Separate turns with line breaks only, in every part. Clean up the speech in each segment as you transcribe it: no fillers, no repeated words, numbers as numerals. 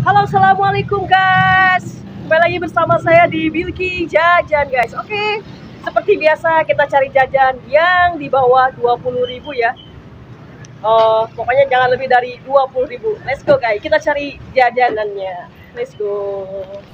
Halo, assalamualaikum guys. Kembali lagi bersama saya di Bilky Jajan guys. Oke, seperti biasa kita cari jajan yang di bawah 20.000 ya. Pokoknya jangan lebih dari 20.000. Let's go guys, kita cari jajanannya. Let's go.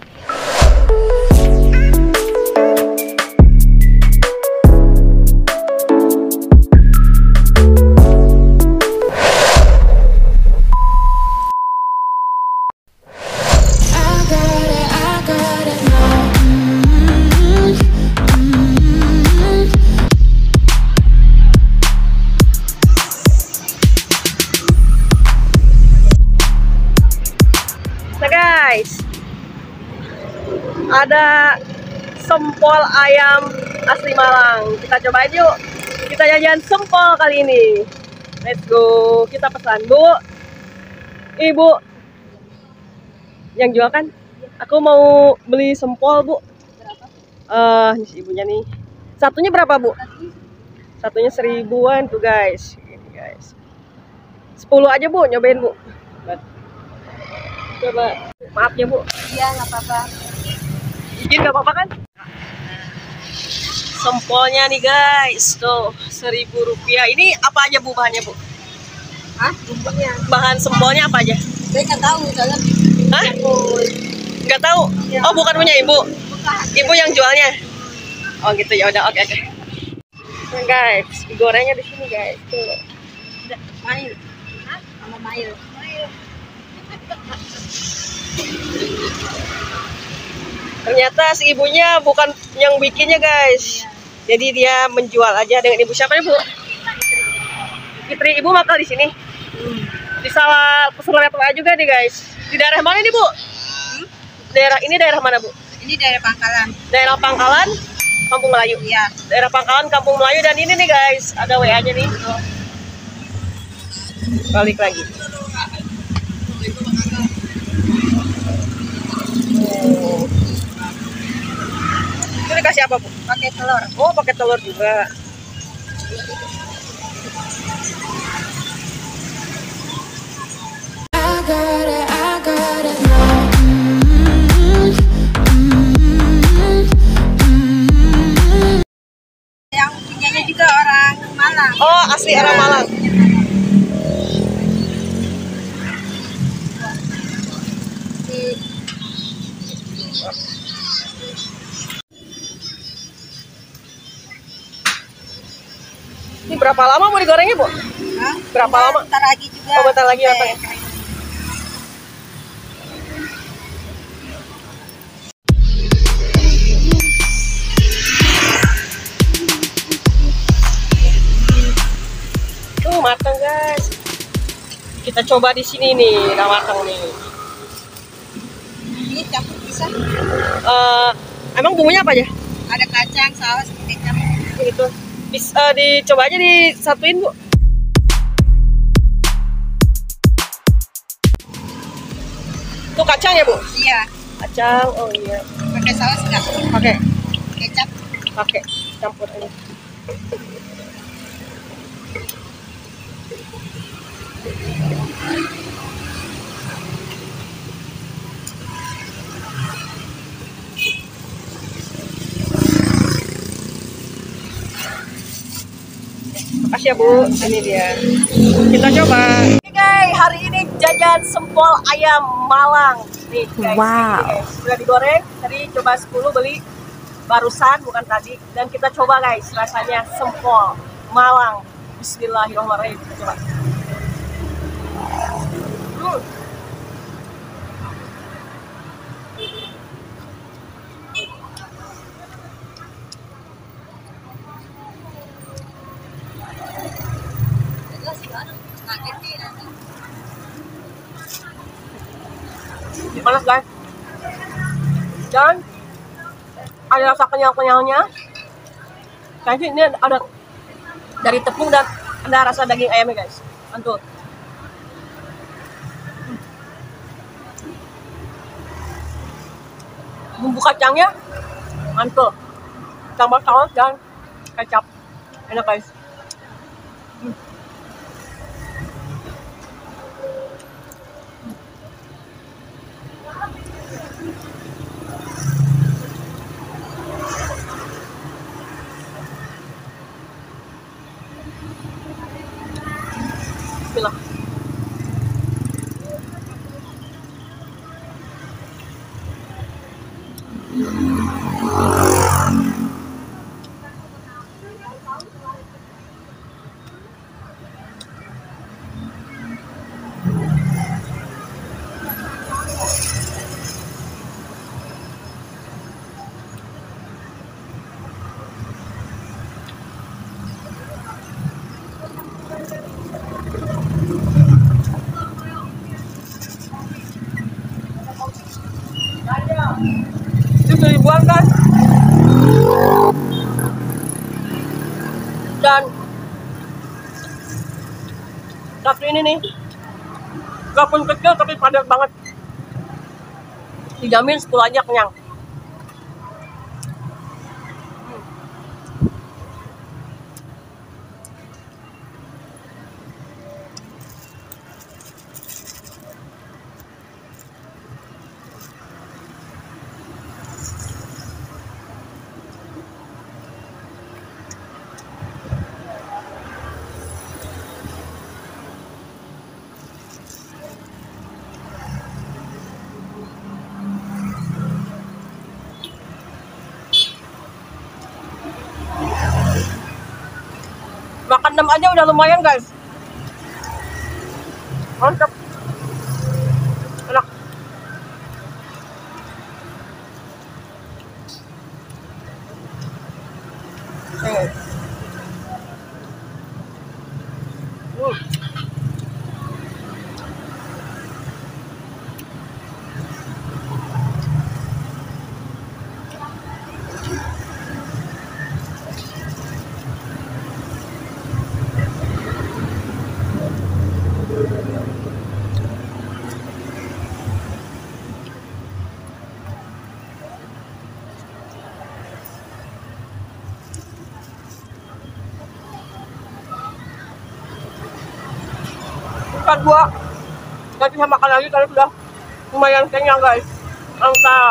Nah guys, ada sempol ayam asli Malang. Kita cobain yuk. Kita jajan sempol kali ini. Let's go. Kita pesan, Bu. Ibu yang jual kan? Aku mau beli sempol, Bu. Ini si ibunya nih. Satunya berapa, Bu? Satunya 1.000-an tuh guys. Ini guys. 10 aja, Bu. Nyobain, Bu. Coba, maaf ya Bu.
Iya, nggak apa-apa.
Izin nggak apa-apa kan? Sempolnya nih guys, tuh 1.000 rupiah. Ini apa aja Bu bahannya Bu?
Hah? Bumbunya?
Bahan sempolnya apa aja?
Saya nggak tahu, soalnya.
Hah? Nggak tahu?
Ya.
Oh bukan punya Ibu?
Bukan.
Ibu yang jualnya? Oh gitu ya udah, oke. Nah guys, digorengnya di sini guys. Tuh.
Mail. Hah? Sama mail.
Ternyata si ibunya bukan yang bikinnya guys. Jadi dia menjual aja dengan ibu. Siapa ya Bu? Fitri. Ibu bakal di sini. Di salah pesan lewat WA juga nih guys. Di daerah mana nih Bu? Daerah ini daerah mana Bu?
Ini daerah Pangkalan.
Daerah Pangkalan, Kampung Melayu.
Iya.
Daerah Pangkalan, Kampung Melayu, dan ini nih guys, ada WA-nya nih. Balik lagi. Itu dikasih apa Bu?
Pakai telur.
Oh pakai telur juga.
Yang punyanya juga orang Malang.
Oh asli orang Malang. Ini berapa lama mau digorengnya Bu?
Hah?
Berapa lama?
Bentar lagi juga.
Oh, bentar lagi apa ya? Tuh matang guys. Kita coba di sini nih, udah matang nih.
Ini campur bisa.
Emang bumbunya apa aja?
Ada kacang, saus, kecap.
Gitu. Bisa dicoba aja disatuin Bu. Tuh kacang ya Bu?
Iya.
Kacang, oh iya.
Pakai saus nggak?
Pakai,
Kecap.
pakai campur aja. Makasih ya Bu, ini dia. Kita coba. Oke guys, hari ini jajan sempol ayam Malang. Nih guys,
Wow.
ini guys. Sudah digoreng, tadi coba 10 beli barusan, bukan tadi. Dan kita coba guys, rasanya sempol Malang. Bismillahirrahmanirrahim, kita coba. Panas guys, dan ada rasa kenyal-kenyalnya. Kayaknya ini ada dari tepung dan ada rasa daging ayamnya guys. Mantul. Bumbu kacangnya mantul, tambah saus dan kecap, enak guys. Itu ribuan kan? Dan tapi ini nih walaupun kecil tapi padat banget, dijamin 10 aja kenyang. Makan 6 aja udah lumayan guys. Mantap. Enak. Bukan gua nggak bisa makan lagi karena sudah lumayan kenyang guys. Mantap.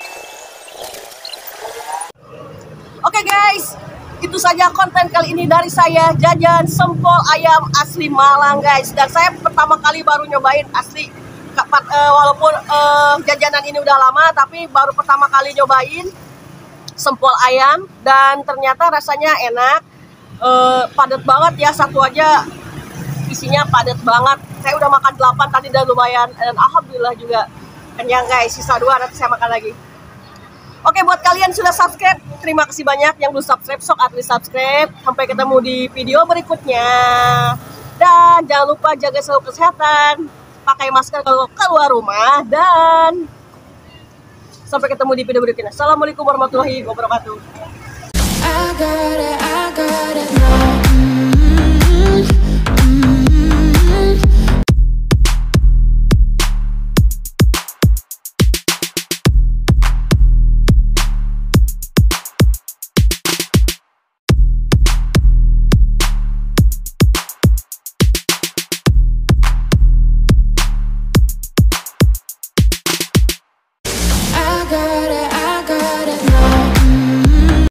Oke guys, itu saja konten kali ini dari saya, jajan sempol ayam asli Malang guys. Dan saya pertama kali baru nyobain asli, walaupun jajanan ini udah lama, tapi baru pertama kali nyobain sempol ayam. Dan ternyata rasanya enak, padat banget ya, satu aja isinya padat banget. Saya udah makan 8 tadi, udah lumayan, dan alhamdulillah juga kenyang guys. Sisa 2 nanti saya makan lagi. Oke, buat kalian sudah subscribe, terima kasih banyak. Yang belum subscribe, sok atuh subscribe. Sampai ketemu di video berikutnya. Dan jangan lupa jaga selalu kesehatan, pakai masker kalau keluar rumah, dan sampai ketemu di video berikutnya. Assalamualaikum warahmatullahi wabarakatuh.
I got it, know.